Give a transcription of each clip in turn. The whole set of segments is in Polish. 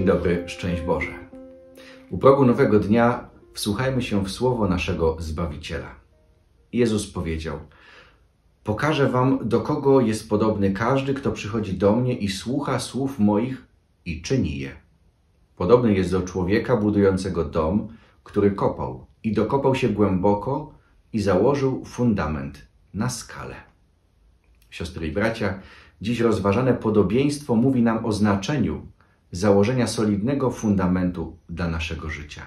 dobry, szczęść Boże. U progu nowego dnia wsłuchajmy się w słowo naszego Zbawiciela. Jezus powiedział: pokażę wam, do kogo jest podobny każdy, kto przychodzi do mnie i słucha słów moich i czyni je. Podobny jest do człowieka budującego dom, który kopał i dokopał się głęboko i założył fundament na skale. Siostry i bracia, dziś rozważane podobieństwo mówi nam o znaczeniu założenia solidnego fundamentu dla naszego życia.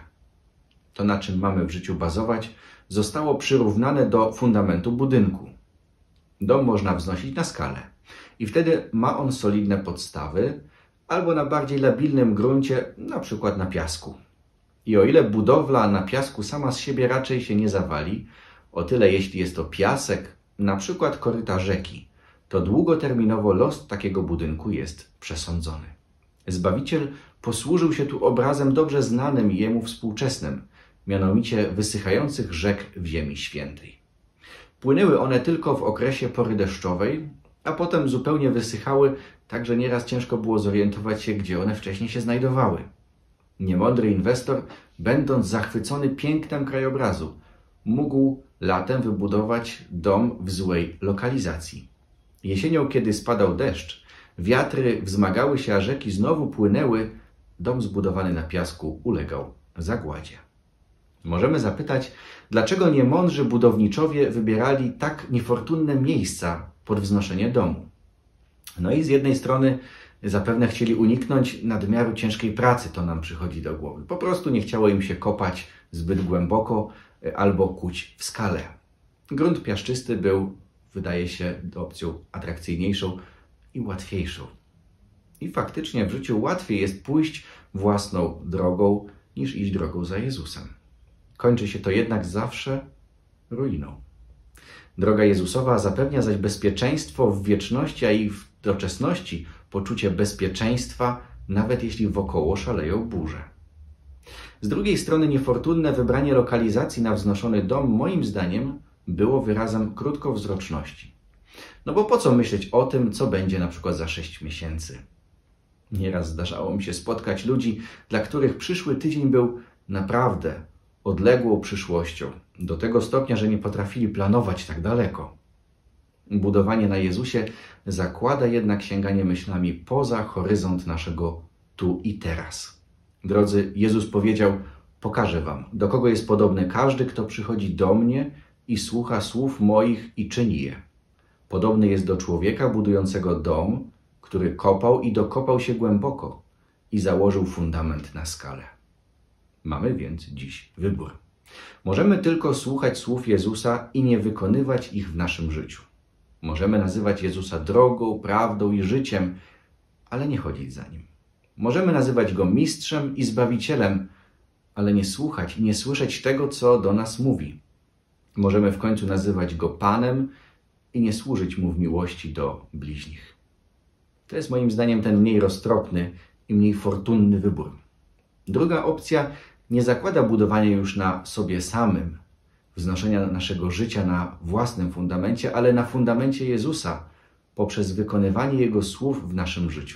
To, na czym mamy w życiu bazować, zostało przyrównane do fundamentu budynku. Dom można wznosić na skalę i wtedy ma on solidne podstawy albo na bardziej labilnym gruncie, na przykład na piasku. I o ile budowla na piasku sama z siebie raczej się nie zawali, o tyle jeśli jest to piasek, na przykład koryta rzeki, to długoterminowo los takiego budynku jest przesądzony. Zbawiciel posłużył się tu obrazem dobrze znanym jemu współczesnym, mianowicie wysychających rzek w Ziemi Świętej. Płynęły one tylko w okresie pory deszczowej, a potem zupełnie wysychały, tak że nieraz ciężko było zorientować się, gdzie one wcześniej się znajdowały. Niemądry inwestor, będąc zachwycony pięknem krajobrazu, mógł latem wybudować dom w złej lokalizacji. Jesienią, kiedy spadał deszcz, wiatry wzmagały się, a rzeki znowu płynęły, dom zbudowany na piasku ulegał zagładzie. Możemy zapytać, dlaczego niemądrzy budowniczowie wybierali tak niefortunne miejsca pod wznoszenie domu. No i z jednej strony zapewne chcieli uniknąć nadmiaru ciężkiej pracy, to nam przychodzi do głowy. Po prostu nie chciało im się kopać zbyt głęboko albo kuć w skale. Grunt piaszczysty był, wydaje się, opcją atrakcyjniejszą i łatwiejszą. I faktycznie w życiu łatwiej jest pójść własną drogą, niż iść drogą za Jezusem. Kończy się to jednak zawsze ruiną. Droga Jezusowa zapewnia zaś bezpieczeństwo w wieczności, a i w doczesności poczucie bezpieczeństwa, nawet jeśli wokoło szaleją burze. Z drugiej strony niefortunne wybranie lokalizacji na wznoszony dom, moim zdaniem, było wyrazem krótkowzroczności. No bo po co myśleć o tym, co będzie na przykład za 6 miesięcy? Nieraz zdarzało mi się spotkać ludzi, dla których przyszły tydzień był naprawdę odległą przyszłością, do tego stopnia, że nie potrafili planować tak daleko. Budowanie na Jezusie zakłada jednak sięganie myślami poza horyzont naszego tu i teraz. Drodzy, Jezus powiedział: pokażę wam, do kogo jest podobny każdy, kto przychodzi do mnie i słucha słów moich i czyni je. Podobny jest do człowieka budującego dom, który kopał i dokopał się głęboko i założył fundament na skale. Mamy więc dziś wybór. Możemy tylko słuchać słów Jezusa i nie wykonywać ich w naszym życiu. Możemy nazywać Jezusa drogą, prawdą i życiem, ale nie chodzić za Nim. Możemy nazywać Go mistrzem i zbawicielem, ale nie słuchać i nie słyszeć tego, co do nas mówi. Możemy w końcu nazywać Go Panem i nie służyć Mu w miłości do bliźnich. To jest moim zdaniem ten mniej roztropny i mniej fortunny wybór. Druga opcja nie zakłada budowania już na sobie samym, wznoszenia naszego życia na własnym fundamencie, ale na fundamencie Jezusa, poprzez wykonywanie Jego słów w naszym życiu.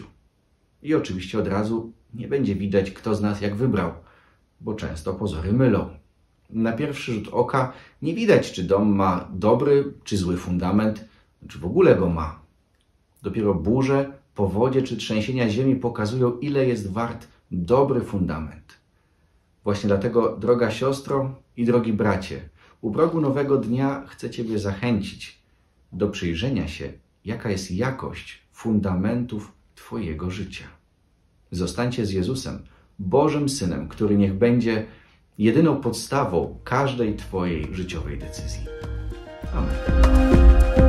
I oczywiście od razu nie będzie widać, kto z nas jak wybrał, bo często pozory mylą. Na pierwszy rzut oka nie widać, czy dom ma dobry czy zły fundament, czy w ogóle go ma. Dopiero burze, powodzie czy trzęsienia ziemi pokazują, ile jest wart dobry fundament. Właśnie dlatego, droga siostro i drogi bracie, u progu nowego dnia chcę Ciebie zachęcić do przyjrzenia się, jaka jest jakość fundamentów Twojego życia. Zostańcie z Jezusem, Bożym Synem, który niech będzie jedyną podstawą każdej Twojej życiowej decyzji. Amen.